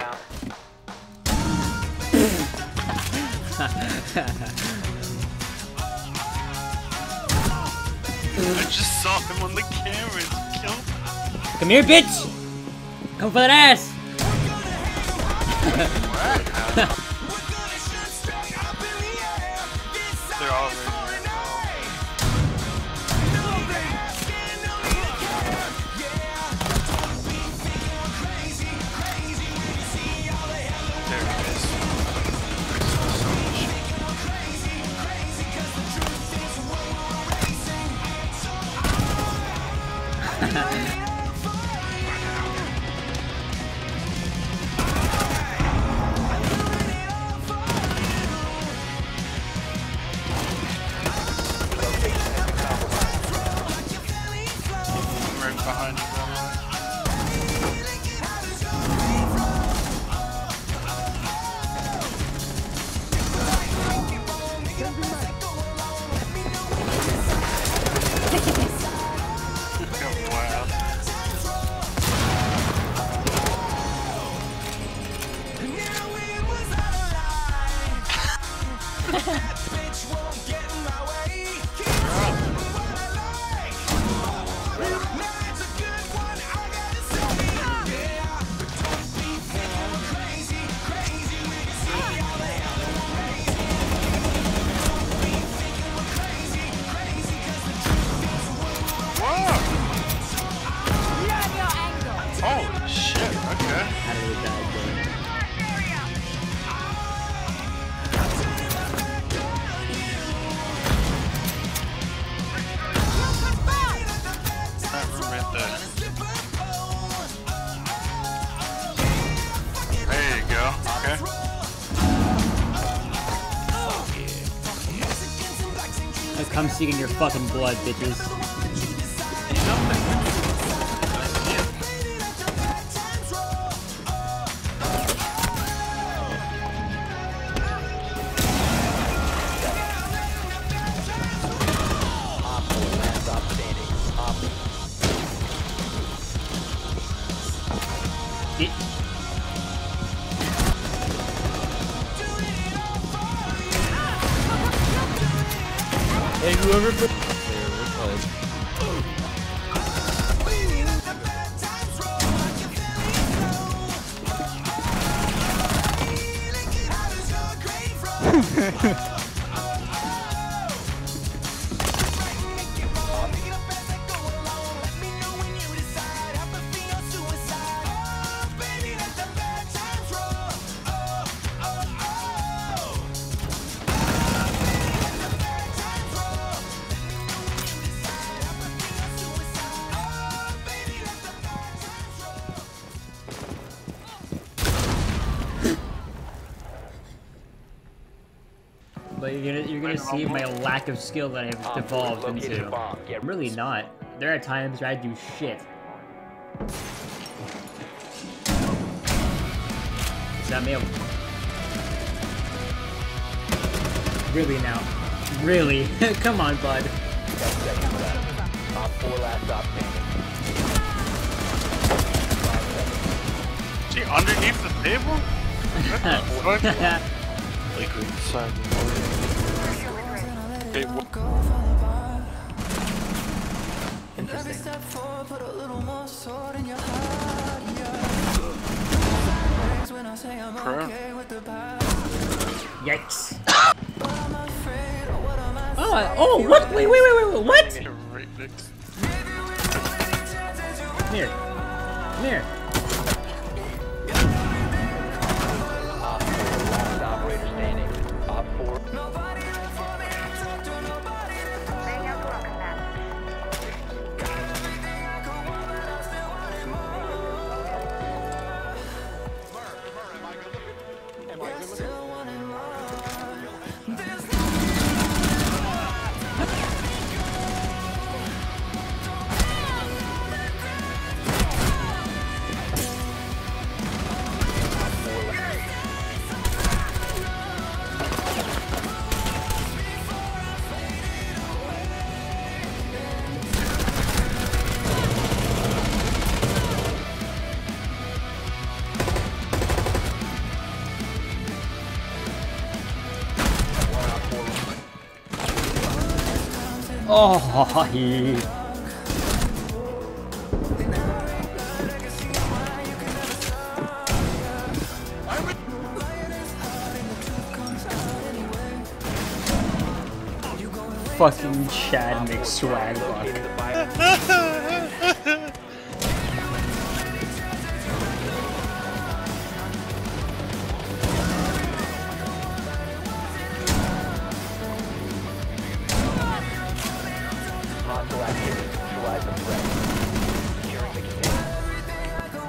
now. I just saw him on the cameras. Kill him. Come here, bitch! Come for that ass! They're all right here. There it is. Behind you, wow. Holy shit, okay. How did we die, dude? That room right there. There you go, okay. Let's come seeking your fucking blood, bitches. Hey, whoever put But you're gonna see my lack of skill that I've devolved into. I'm really not. There are times where I do shit. Is that me? Really now? Really? Come on, bud. Is he underneath the table? What the fuck? Like inside the water. Hey, what? Interesting. Pro? Yikes. Oh, what? Wait, what? Right next. Come here. Come here. Operator standing. Op 4. Oh, he. Fucking Chad McSwag. Hostile activity. Neutralize the threat. Securing the container.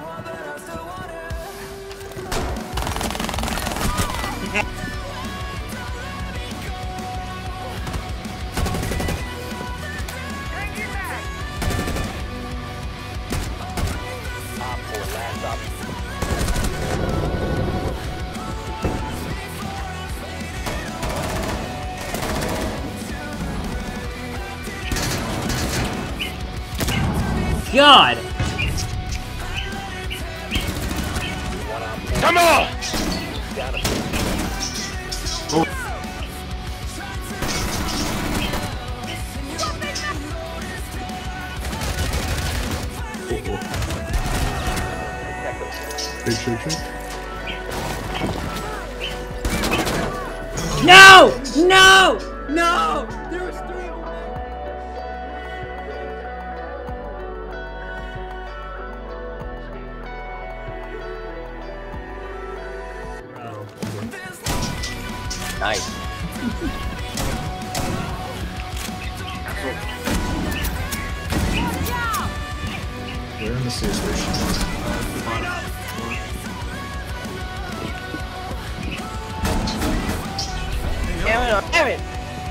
Op 4, last op. God! Come on! Down to No! No! No! There was 3 of them. nice. We're in the situation. Damn it!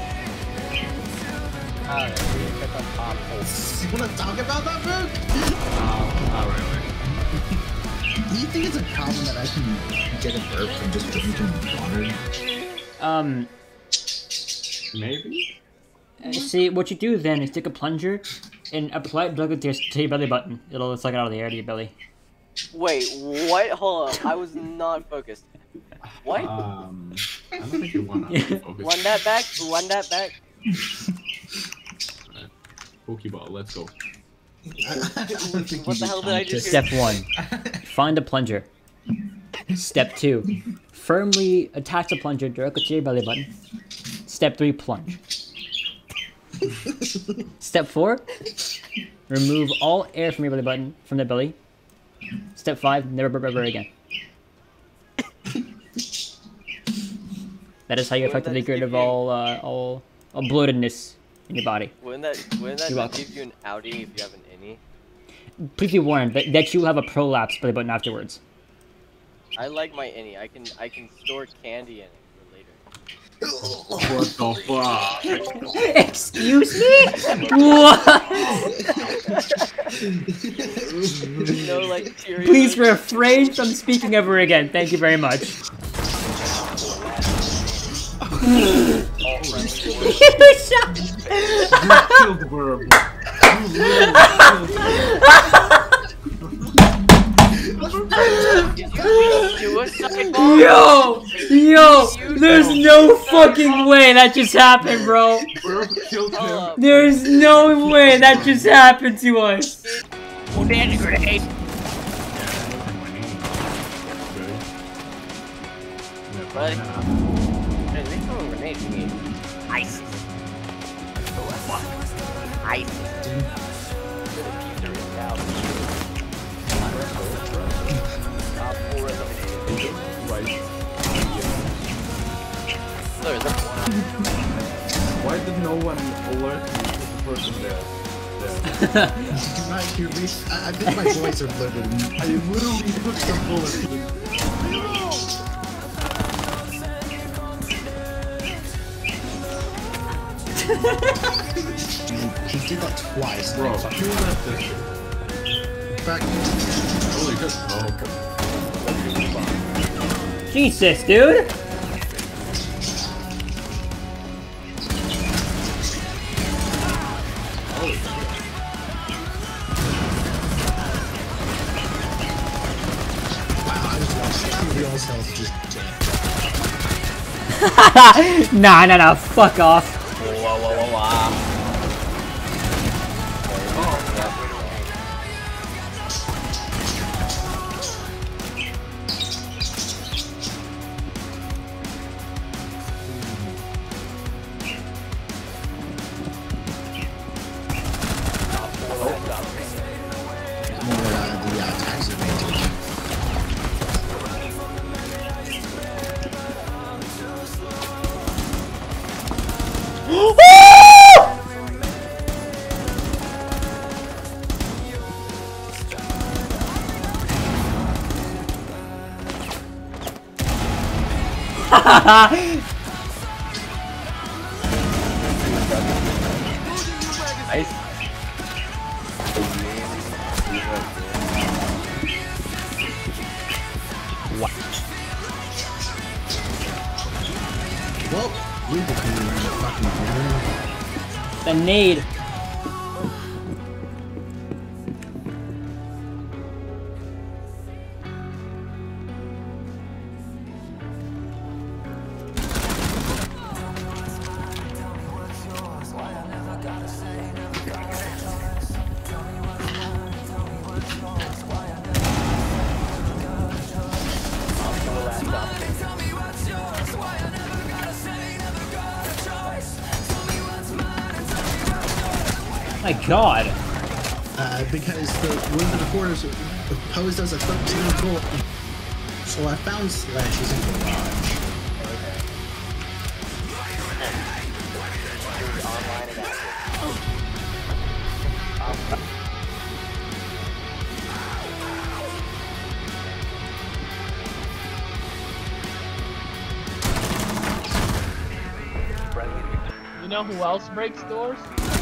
You wanna talk about that, bro? Not really. Do you think it's a problem that I can get a burp from just drinking water? Maybe? See, what you do then is take a plunger and apply it directly to your belly button. It'll suck it out of the air to your belly. Wait, what? Hold on, I was not focused. What? I don't think you want to focus. Run that back, run that back. Pokeball, let's go. What the hell did I just Step 1. Find a plunger. Step 2. Firmly attach the plunger directly to your belly button. Step 3. Plunge. Step 4. Remove all air from your belly button, from the belly. Step 5. Never burp ever again. That is how you effectively get rid of all bloatedness in your body. Wouldn't that You're just welcome. give you an outie if you have an innie? Please be warned that you will have a prolapse belly button afterwards. I like my innie. I can store candy in it for later. What the fuck? Excuse me? What? No, like, Cheerios. Please refrain from speaking ever again. Thank you very much. Killed Burb. Suicide bomb? Yo, there's no fucking way that just happened, bro. Burb killed him. There's no way that just happened to us. Bandit grenade. Buddy. Hey, they throw a grenade to me. Ice. Ice. The diffuser is now Op 4 eliminated. There's a Why did no one alert me to the person there? Did you not hear me? I think my voice are blurred. I literally took the bullet. He did that twice. Bro, Like, who left this shit? back. Holy good. Oh, okay. Jesus, dude. Wow, I just lost 2 reals health just Nah, fuck off. Whoa. Nice. Well, we become the fucking hero. The nade. My God. Because one of the reporters posed as a 13 goal. So I found Slashes in the garage. Online and active. You know who else breaks doors?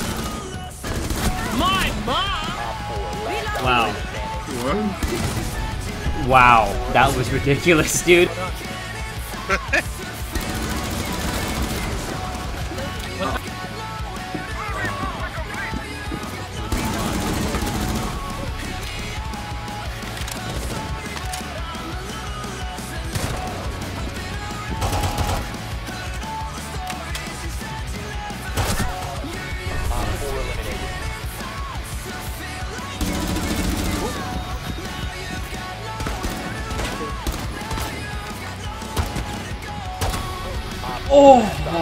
My mom! Wow. Wow. That was ridiculous, dude. Oh!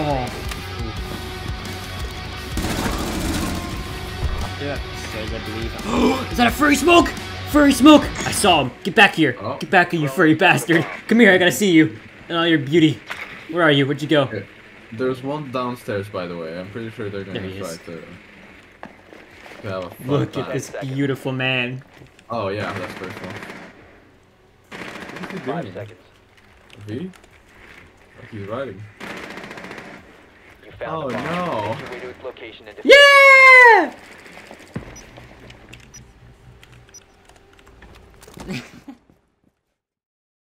Is that a furry smoke? Furry smoke! I saw him. Get back here. Oh. Get back here, you furry bastard. Come here, I gotta see you. And all your beauty. Where are you? Where'd you go? Okay. There's one downstairs, by the way. I'm pretty sure they're There gonna he try is. to have a fun Look time. at this beautiful man. Oh yeah, that's first one. What is he 5 doing? seconds. V? Like he's riding. You found Oh the bomb. no! Make your way to its location and Yeah!